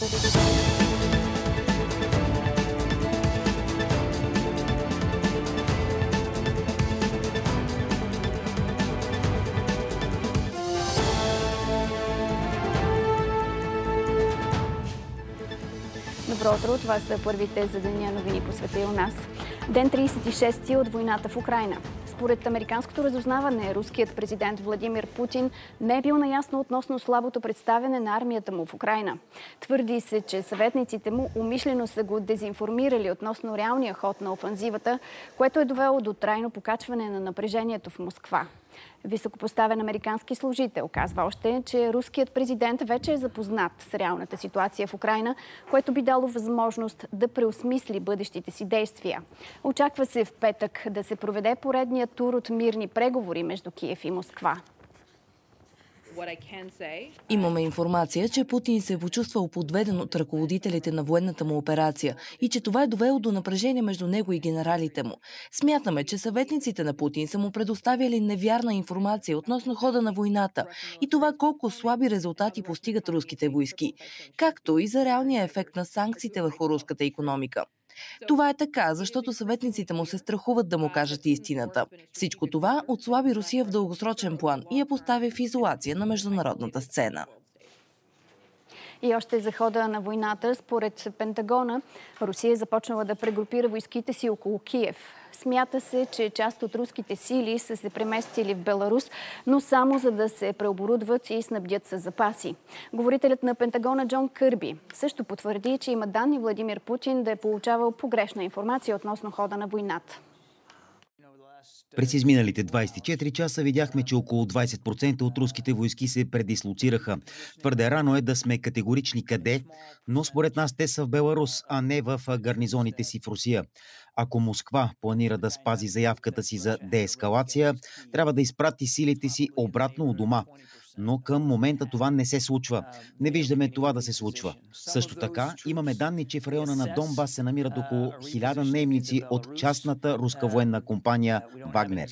Добро утро, това са първите за деня новини по света и у нас. Ден 36 от войната в Украйна. Според американското разузнаване, руският президент Владимир Путин не е бил наясно относно слабото представяне на армията му в Украйна. Твърди се, че съветниците му умишлено са го дезинформирали относно реалния ход на офанзивата, което е довело до трайно покачване на напрежението в Москва. Високопоставен американски служител казва още, че руският президент вече е запознат с реалната ситуация в Украйна, което би дало възможност да преосмисли бъдещите си действия. Очаква се в петък да се проведе поредният тур от мирни преговори между Киев и Москва. Имаме информация, че Путин се е почувствал подведен от ръководителите на военната му операция и че това е довело до напрежение между него и генералите му. Смятаме, че съветниците на Путин са му предоставяли невярна информация относно хода на войната и това колко слаби резултати постигат руските войски, както и за реалния ефект на санкциите върху руската икономика. Това е така, защото съветниците му се страхуват да му кажат истината. Всичко това отслаби Русия в дългосрочен план и я поставя в изолация на международната сцена. И още за хода на войната, според Пентагона, Русия е започнала да прегрупира войските си около Киев. Смята се, че част от руските сили са се преместили в Беларус, но само за да се преоборудват и снабдят с запаси. Говорителят на Пентагона Джон Кърби също потвърди, че има данни Владимир Путин да е получавал погрешна информация относно хода на войната. През изминалите 24 часа видяхме, че около 20% от руските войски се предислоцираха. Твърде рано е да сме категорични къде, но според нас те са в Беларус, а не в гарнизоните си в Русия. Ако Москва планира да спази заявката си за деескалация, трябва да изпрати силите си обратно у дома. Но към момента това не се случва. Не виждаме това да се случва. Също така имаме данни, че в района на Донбас се намират около 1000 наемници от частната руска военна компания Вагнер.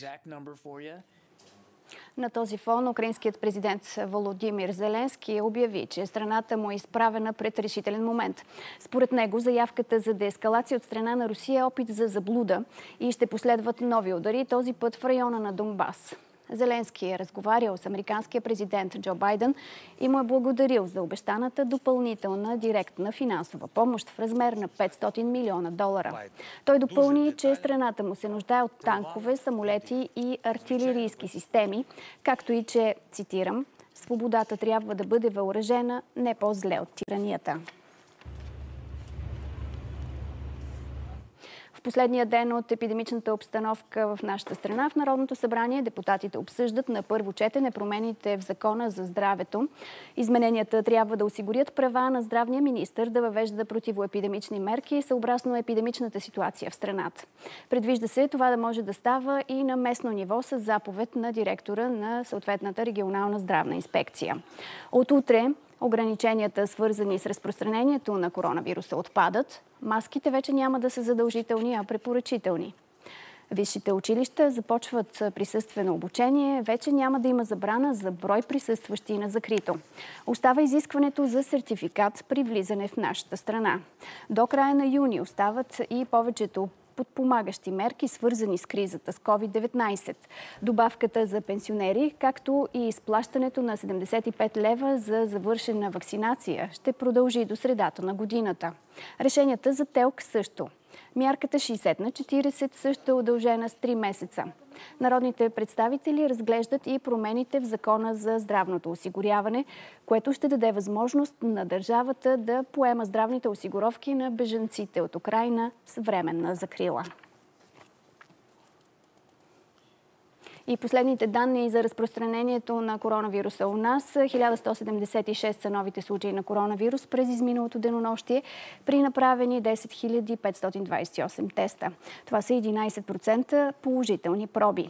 На този фон украинският президент Володимир Зеленски обяви, че страната му е изправена пред решителен момент. Според него заявката за деескалация от страна на Русия е опит за заблуда и ще последват нови удари, този път в района на Донбас. Зеленски е разговарял с американския президент Джо Байден и му е благодарил за обещаната допълнителна директна финансова помощ в размер на $500 милиона. Той допълни, че страната му се нуждае от танкове, самолети и артилерийски системи, както и че, цитирам, свободата трябва да бъде въоръжена не по-зле от тиранията. В последния ден от епидемичната обстановка в нашата страна в Народното събрание депутатите обсъждат на първо четене промените в Закона за здравето. Измененията трябва да осигурят права на здравния министър да въвежда противоепидемични мерки съобразно епидемичната ситуация в страната. Предвижда се това да може да става и на местно ниво с заповед на директора на съответната регионална здравна инспекция. От утре ограниченията, свързани с разпространението на коронавируса, отпадат. Маските вече няма да са задължителни, а препоръчителни. Висшите училища започват присъствено обучение. Вече няма да има забрана за брой присъстващи на закрито. Остава изискването за сертификат при влизане в нашата страна. До края на юни остават и повечето подпомагащи мерки, свързани с кризата с COVID-19. Добавката за пенсионери, както и изплащането на 75 лева за завършена вакцинация ще продължи до средата на годината. Решенията за ТЕЛК също. Мярката 60/40 също е удължена с 3 месеца. Народните представители разглеждат и промените в Закона за здравното осигуряване, което ще даде възможност на държавата да поема здравните осигуровки на бежанците от Украйна с временна закрила. И последните данни за разпространението на коронавируса у нас. 1176 са новите случаи на коронавирус през изминалото денонощие при направени 10 528 теста. Това са 11% положителни проби.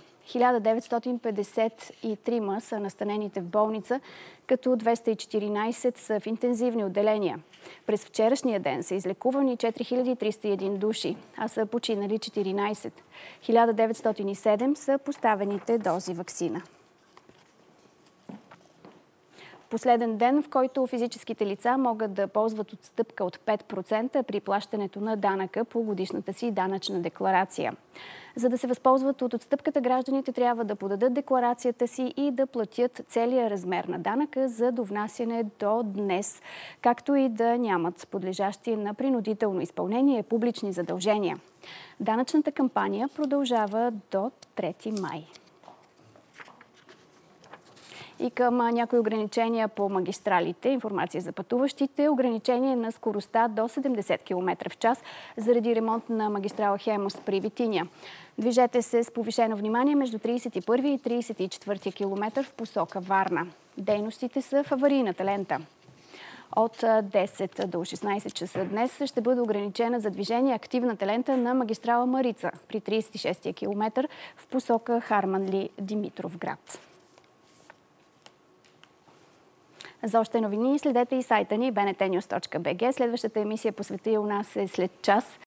1953 са настанените в болница, като 214 са в интензивни отделения. През вчерашния ден са излекувани 4301 души, а са починали 14. 1907 са поставените дози ваксина. Последен ден, в който физическите лица могат да ползват отстъпка от 5% при плащането на данъка по годишната си данъчна декларация. За да се възползват от отстъпката, гражданите трябва да подадат декларацията си и да платят целия размер на данъка за довнасяне до днес, както и да нямат подлежащи на принудително изпълнение публични задължения. Данъчната кампания продължава до 3 май. И към някои ограничения по магистралите, информация за пътуващите, ограничение на скоростта до 70 км в час заради ремонт на магистрала Хемус при Витиня. Движете се с повишено внимание между 31 и 34 км в посока Варна. Дейностите са в аварийната лента. От 10 до 16 часа днес ще бъде ограничена за движение активната лента на магистрала Марица при 36 км в посока Харманли-Димитровград. За още новини следете и сайта ни bntnews.bg. Следващата емисия по света и у нас е след час.